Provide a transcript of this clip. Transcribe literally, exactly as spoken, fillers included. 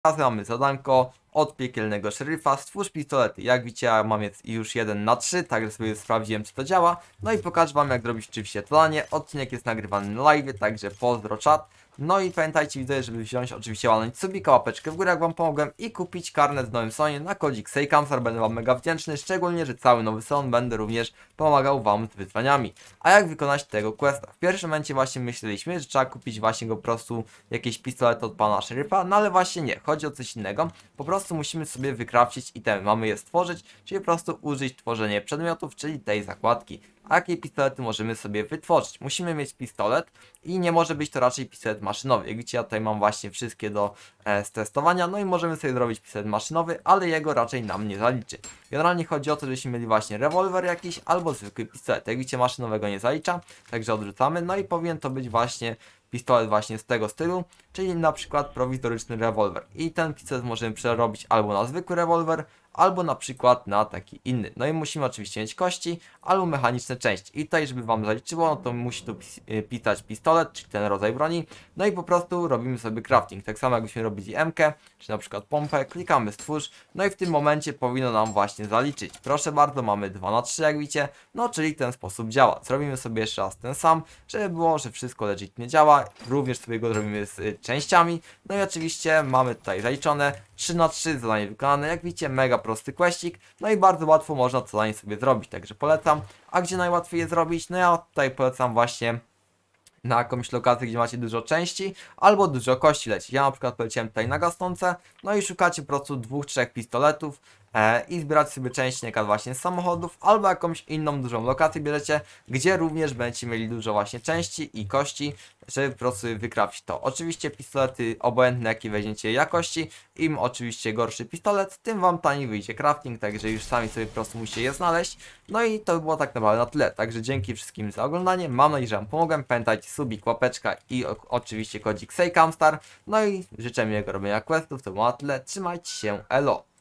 Teraz mamy zadanko od piekielnego szeryfa. Stwórz pistolety. Jak widzicie, ja mam jest już jeden na trzy, także sobie sprawdziłem, czy to działa. No i pokażę wam, jak zrobić oczywiście to zadanie. Odcinek jest nagrywany na live, także pozdro czat. No i pamiętajcie, widzę, żeby wziąć oczywiście walnąć subika, łapeczkę w górę, jak wam pomogłem, i kupić karnet w nowym sezonie na kodzik SejKamstar. Będę wam mega wdzięczny, szczególnie, że cały nowy sezon będę również pomagał wam z wyzwaniami. A jak wykonać tego questa? W pierwszym momencie właśnie myśleliśmy, że trzeba kupić właśnie go po prostu jakieś pistolety od pana szeryfa, no ale właśnie nie, chodzi o coś innego. Po prostu musimy sobie wykrafcić itemy, mamy je stworzyć, czyli po prostu użyć tworzenie przedmiotów, czyli tej zakładki. A jakie pistolety możemy sobie wytworzyć? Musimy mieć pistolet i nie może być to raczej pistolet maszynowy. Jak widzicie, ja tutaj mam właśnie wszystkie do e, testowania, no i możemy sobie zrobić pistolet maszynowy, ale jego raczej nam nie zaliczy. Generalnie chodzi o to, żebyśmy mieli właśnie rewolwer jakiś albo zwykły pistolet. Jak widzicie, maszynowego nie zalicza, także odrzucamy, no i powinien to być właśnie pistolet właśnie z tego stylu, czyli na przykład prowizoryczny rewolwer. I ten pistolet możemy przerobić albo na zwykły rewolwer, albo na przykład na taki inny. No i musimy oczywiście mieć kości albo mechaniczne części. I tutaj, żeby wam zaliczyło, no to musi tu pisać pistolet, czyli ten rodzaj broni. No i po prostu robimy sobie crafting. Tak samo jakbyśmy robili M K, czy na przykład pompę, klikamy stwórz, no i w tym momencie powinno nam właśnie zaliczyć. Proszę bardzo, mamy dwa na trzy, jak widzicie, no czyli ten sposób działa. Zrobimy sobie jeszcze raz ten sam, żeby było, że wszystko legitnie działa. Również sobie go zrobimy z y, częściami. No i oczywiście mamy tutaj zaliczone trzy na trzy, zadanie wykonane. Jak widzicie, mega prosty questik, no i bardzo łatwo można to zadanie sobie zrobić, także polecam. A gdzie najłatwiej je zrobić? No ja tutaj polecam właśnie na jakąś lokację, gdzie macie dużo części albo dużo kości leci. Ja na przykład poleciałem tutaj na gastonce, no i szukacie po prostu dwóch, trzech pistoletów e, i zbierać sobie części na właśnie z samochodów, albo jakąś inną dużą lokację bierzecie, gdzie również będziecie mieli dużo właśnie części i kości, żeby po prostu wykrafić to. Oczywiście pistolety obojętne jakie weźmiecie jakości, im oczywiście gorszy pistolet, tym wam taniej wyjdzie crafting, także już sami sobie po prostu musicie je znaleźć. No i to by było tak naprawdę na tyle, także dzięki wszystkim za oglądanie, mam nadzieję, że wam pomogłem. Pamiętajcie, subik, łapeczka i o, oczywiście kodzik SejKamstar. No i życzę miłego robienia questów, to było na tyle, trzymajcie się, elo!